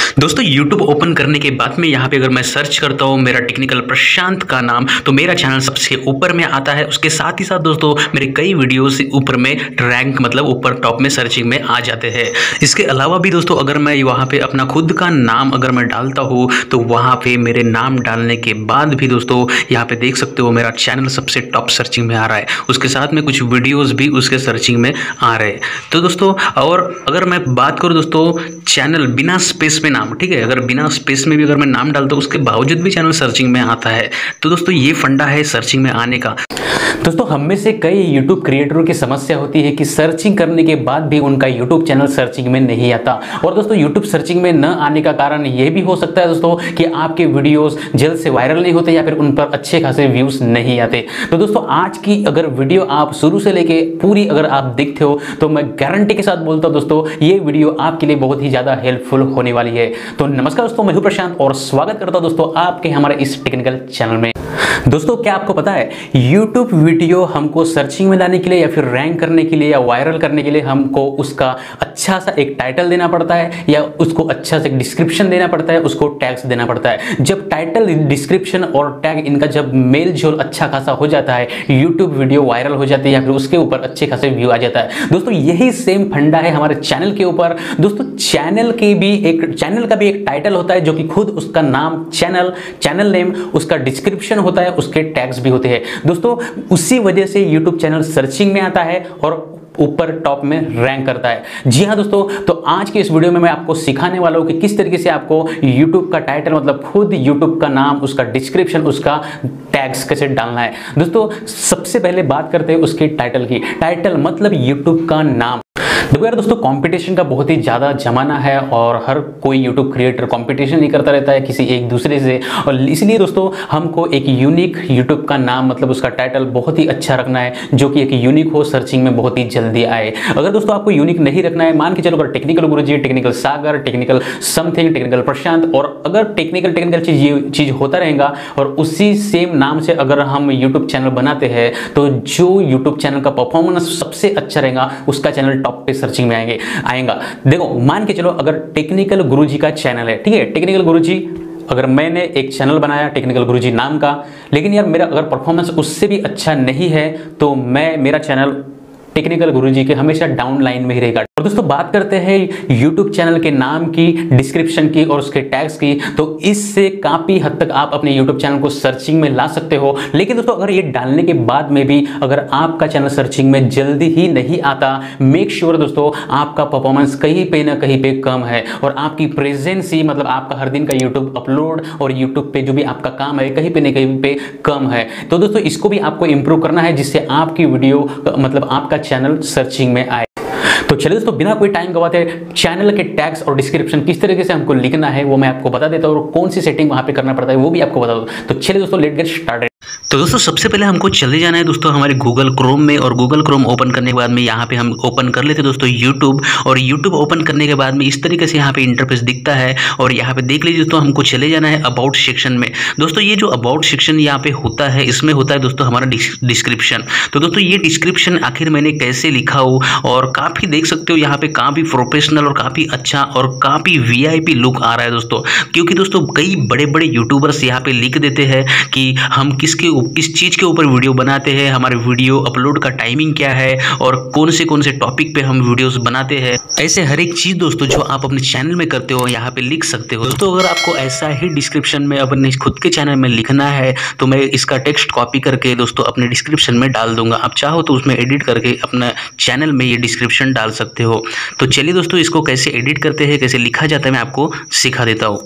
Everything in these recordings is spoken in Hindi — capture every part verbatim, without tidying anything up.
दोस्तों YouTube ओपन करने के बाद में यहाँ पे अगर मैं सर्च करता हूँ मेरा टेक्निकल प्रशांत का नाम, तो मेरा चैनल सबसे ऊपर में आता है। उसके साथ ही साथ दोस्तों मेरे कई वीडियोस ऊपर में रैंक मतलब ऊपर टॉप में सर्चिंग में आ जाते हैं। इसके अलावा भी दोस्तों अगर मैं वहाँ पे अपना खुद का नाम अगर मैं डालता हूँ तो वहाँ पे मेरे नाम डालने के बाद भी दोस्तों यहाँ पे देख सकते हो मेरा चैनल सबसे टॉप सर्चिंग में आ रहा है। उसके साथ में कुछ वीडियोज़ भी उसके सर्चिंग में आ रहे हैं। तो दोस्तों और अगर मैं बात करूँ दोस्तों चैनल बिना स्पेस में नाम, ठीक है, अगर बिना स्पेस में भी अगर मैं नाम डालता हूँ उसके बावजूद भी चैनल सर्चिंग में आता है। तो दोस्तों ये फंडा है सर्चिंग में आने का। दोस्तों हम में से कई YouTube क्रिएटरों की समस्या होती है कि सर्चिंग करने के बाद भी उनका YouTube चैनल सर्चिंग में नहीं आता। और दोस्तों YouTube सर्चिंग में न आने का कारण ये भी हो सकता है दोस्तों कि आपके वीडियोस जल्द से वायरल नहीं होते या फिर उन पर अच्छे खासे व्यूज नहीं आते। तो दोस्तों आज की अगर वीडियो आप शुरू से लेके पूरी अगर आप देखते हो तो मैं गारंटी के साथ बोलता हूँ दोस्तों ये वीडियो आपके लिए बहुत ही ज़्यादा हेल्पफुल होने वाली है। तो नमस्कार दोस्तों, मैं हूं प्रशांत और स्वागत करता हूं दोस्तों आपके हमारे इस टेक्निकल चैनल में। दोस्तों क्या आपको पता है YouTube वीडियो हमको सर्चिंग में लाने के लिए या फिर रैंक करने के लिए या वायरल करने के लिए हमको उसका अच्छा सा एक टाइटल देना पड़ता है या उसको अच्छा सा एक डिस्क्रिप्शन देना पड़ता है, उसको टैग्स देना पड़ता है। जब टाइटल, डिस्क्रिप्शन और टैग इनका जब मेल जोल अच्छा खासा हो जाता है YouTube वीडियो वायरल हो जाती है या फिर उसके ऊपर अच्छे खासे व्यू आ जाता है। दोस्तों यही सेम फंडा है हमारे चैनल के ऊपर। दोस्तों चैनल के भी एक चैनल का भी एक टाइटल होता है जो कि खुद उसका नाम, चैनल चैनल नेम, उसका डिस्क्रिप्शन होता है, उसके टैग्स भी होते हैं। दोस्तों उसी वजह से YouTube चैनल सर्चिंग में आता है और ऊपर टॉप में रैंक करता है। जी हाँ दोस्तों, तो आज के इस वीडियो में मैं आपको सिखाने वाला हूं कि किस तरीके से आपको YouTube का टाइटल मतलब खुद YouTube का नाम, उसका डिस्क्रिप्शन, उसका टैग्स कैसे डालना है। दोस्तों सबसे पहले बात करते हैं उसके टाइटल की। टाइटल मतलब YouTube का नाम। देखो यार दोस्तों, कंपटीशन का बहुत ही ज़्यादा जमाना है और हर कोई यूट्यूब क्रिएटर कंपटीशन ही करता रहता है किसी एक दूसरे से, और इसलिए दोस्तों हमको एक यूनिक यूट्यूब का नाम मतलब उसका टाइटल बहुत ही अच्छा रखना है जो कि एक यूनिक हो, सर्चिंग में बहुत ही जल्दी आए। अगर दोस्तों आपको यूनिक नहीं रखना है, मान के चलो अगर technical Guruji, technical Sagar, technical something, technical Prashant, और अगर टेक्निकल टेक्निकल चीज ये चीज़ होता रहेगा और उसी सेम नाम से अगर हम यूट्यूब चैनल बनाते हैं तो जो यूट्यूब चैनल का परफॉर्मेंस सबसे अच्छा रहेगा उसका चैनल टॉप पे सर्चिंग में आएंगे आएगा। देखो मान के चलो अगर टेक्निकल गुरुजी का चैनल है, ठीक है, टेक्निकल गुरुजी, अगर मैंने एक चैनल बनाया टेक्निकल गुरुजी नाम का, लेकिन यार मेरा अगर परफॉर्मेंस उससे भी अच्छा नहीं है तो मैं मेरा चैनल टेक्निकल गुरुजी के हमेशा डाउन लाइन में ही रहेगा। और दोस्तों बात करते हैं YouTube चैनल के नाम की, डिस्क्रिप्शन की और उसके टैग्स की, तो इससे काफ़ी हद तक आप अपने YouTube चैनल को सर्चिंग में ला सकते हो। लेकिन दोस्तों अगर ये डालने के बाद में भी अगर आपका चैनल सर्चिंग में जल्दी ही नहीं आता, मेक श्योर दोस्तों आपका परफॉर्मेंस कहीं पे ना कहीं पे कम है और आपकी प्रेजेंसी मतलब आपका हर दिन का YouTube अपलोड और YouTube पे जो भी आपका काम है कहीं पे ना कहीं पे कम है। तो दोस्तों इसको भी आपको इंप्रूव करना है जिससे आपकी वीडियो मतलब आपका चैनल सर्चिंग में आए। तो चलिए दोस्तों बिना कोई टाइम गवाते चैनल के टैग्स और डिस्क्रिप्शन किस तरीके से हमको लिखना है वो मैं आपको बता देता हूँ और कौन सी सेटिंग वहाँ पे करना पड़ता है वो भी आपको बता दूँ। तो चलिए दोस्तों लेट गेट स्टार्टेड। तो दोस्तों सबसे पहले हमको चले जाना है दोस्तों हमारे गूगल क्रोम में, और गूगल क्रोम ओपन करने के बाद में यहाँ पे हम ओपन कर लेते हैं दोस्तों यूट्यूब, और यूट्यूब ओपन करने के बाद में इस तरीके से यहाँ पे इंटरफेस दिखता है और यहाँ पे देख लीजिए दोस्तों हमको चले जाना है अबाउट सेक्शन में। दोस्तों ये जो अबाउट सेक्शन यहाँ पे होता है इसमें होता है दोस्तों हमारा डिस्क्रिप्शन। तो दोस्तों ये डिस्क्रिप्शन आखिर मैंने कैसे लिखा हो, और काफ़ी देख सकते हो यहाँ पे काफ़ी प्रोफेशनल और काफ़ी अच्छा और काफ़ी वी आई पी लुक आ रहा है दोस्तों, क्योंकि दोस्तों कई बड़े बड़े यूट्यूबर्स यहाँ पे लिख देते हैं कि हम किसके किस चीज़ के ऊपर वीडियो बनाते हैं, हमारे वीडियो अपलोड का टाइमिंग क्या है और कौन से कौन से टॉपिक पे हम वीडियोस बनाते हैं। ऐसे हर एक चीज़ दोस्तों जो आप अपने चैनल में करते हो यहाँ पे लिख सकते हो। दोस्तों अगर आपको ऐसा ही डिस्क्रिप्शन में अपने खुद के चैनल में लिखना है तो मैं इसका टेक्स्ट कॉपी करके दोस्तों अपने डिस्क्रिप्शन में डाल दूंगा। आप चाहो तो उसमें एडिट करके अपना चैनल में ये डिस्क्रिप्शन डाल सकते हो। तो चलिए दोस्तों इसको कैसे एडिट करते हैं, कैसे लिखा जाता है मैं आपको सिखा देता हूँ।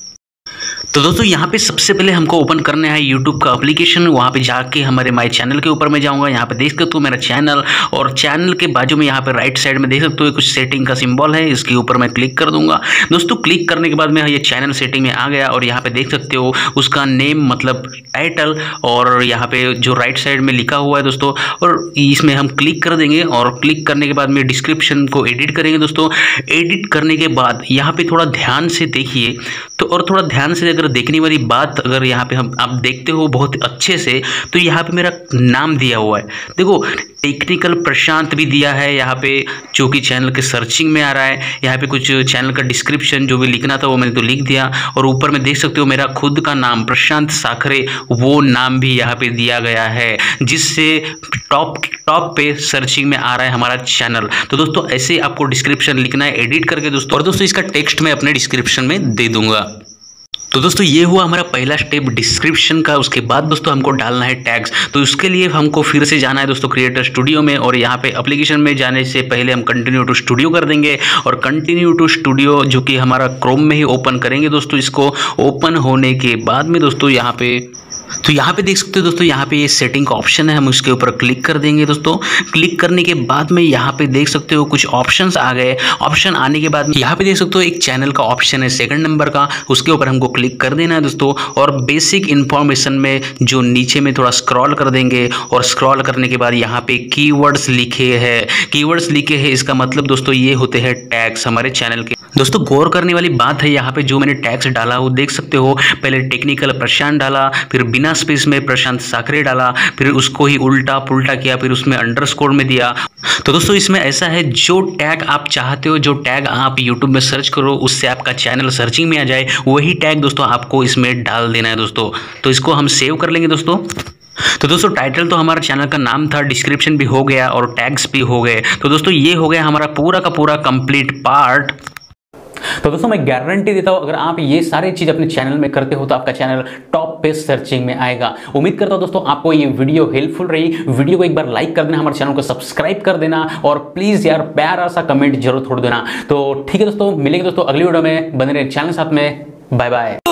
तो दोस्तों यहाँ पे सबसे पहले हमको ओपन करना है YouTube का एप्लीकेशन। वहाँ पे जाके हमारे माय चैनल के ऊपर मैं जाऊँगा। यहाँ पे देख सकते हो मेरा चैनल, और चैनल के बाजू में यहाँ पे राइट साइड में देख सकते हो कुछ सेटिंग का सिंबल है, इसके ऊपर मैं क्लिक कर दूंगा। दोस्तों क्लिक करने के बाद मैं ये चैनल सेटिंग में आ गया और यहाँ पे देख सकते हो उसका नेम मतलब टाइटल, और यहाँ पे जो राइट साइड में लिखा हुआ है दोस्तों, और इसमें हम क्लिक कर देंगे और क्लिक करने के बाद में डिस्क्रिप्शन को एडिट करेंगे दोस्तों। एडिट करने के बाद यहाँ पे थोड़ा ध्यान से देखिए तो, और थोड़ा ध्यान से अगर अगर देखने वाली बात अगर यहाँ पे हम आप देखते हो बहुत अच्छे से, तो यहाँ पे मेरा नाम दिया हुआ है, देखो टेक्निकल प्रशांत भी दिया है यहाँ पे, जो कि चैनल के सर्चिंग में आ रहा है। यहाँ पे कुछ चैनल का डिस्क्रिप्शन जो भी लिखना था वो मैंने तो लिख दिया, और ऊपर में देख सकते हो मेरा खुद का नाम प्रशांत साखरे, वो नाम भी यहाँ पे दिया गया है, जिससे टॉप टॉप पे सर्चिंग में आ रहा है हमारा चैनल। तो दोस्तों ऐसे आपको डिस्क्रिप्शन लिखना है एडिट करके दोस्तों, और दोस्तों इसका टेक्स्ट मैं अपने डिस्क्रिप्शन में दे दूंगा। तो दोस्तों ये हुआ हमारा पहला स्टेप डिस्क्रिप्शन का। उसके बाद दोस्तों हमको डालना है टैग्स। तो उसके लिए हमको फिर से जाना है दोस्तों क्रिएटर स्टूडियो में, और यहाँ पे एप्लीकेशन में जाने से पहले हम कंटिन्यू टू स्टूडियो कर देंगे, और कंटिन्यू टू स्टूडियो जो कि हमारा क्रोम में ही ओपन करेंगे दोस्तों। इसको ओपन होने के बाद में दोस्तों यहाँ पे तो यहाँ पे देख सकते हो दोस्तों, यहाँ पे ये सेटिंग का ऑप्शन है, हम उसके ऊपर क्लिक कर देंगे दोस्तों। क्लिक करने के बाद में यहाँ पे देख सकते हो कुछ ऑप्शंस आ गए। ऑप्शन आने के बाद यहाँ पे देख सकते हो एक चैनल का ऑप्शन है सेकंड नंबर का, उसके ऊपर हमको क्लिक कर देना है दोस्तों। और बेसिक इन्फॉर्मेशन में जो नीचे में थोड़ा स्क्रॉल कर देंगे, और स्क्रॉल करने के बाद यहाँ पे कीवर्ड्स लिखे हैं। कीवर्ड्स लिखे हैं इसका मतलब दोस्तों ये होते हैं टैग्स हमारे चैनल के। दोस्तों गौर करने वाली बात है, यहाँ पे जो मैंने टैग्स डाला वो देख सकते हो, पहले टेक्निकल प्रशांत डाला, फिर बिना स्पेस में प्रशांत साखरे डाला, फिर उसको ही उल्टा पुल्टा किया, फिर उसमें अंडरस्कोर में दिया। तो दोस्तों इसमें ऐसा है, जो टैग आप चाहते हो, जो टैग आप यूट्यूब में सर्च करो उससे आपका चैनल सर्चिंग में आ जाए, वही टैग दोस्तों आपको इसमें डाल देना है दोस्तों। तो इसको हम सेव कर लेंगे दोस्तों। तो दोस्तों टाइटल तो हमारा चैनल का नाम था, डिस्क्रिप्शन भी हो गया और टैग्स भी हो गए। तो दोस्तों ये हो गया हमारा पूरा का पूरा कंप्लीट पार्ट। तो दोस्तों मैं गारंटी देता हूं, अगर आप ये सारी चीज अपने चैनल में करते हो तो आपका चैनल टॉप पे सर्चिंग में आएगा। उम्मीद करता हूं दोस्तों आपको ये वीडियो हेल्पफुल रही। वीडियो को एक बार लाइक कर देना, हमारे चैनल को सब्सक्राइब कर देना, और प्लीज यार प्यारा सा कमेंट जरूर छोड़ देना। तो ठीक है दोस्तों, मिलेंगे दोस्तों अगली वीडियो में, बने रहे चैनल साथ में। Bye bye.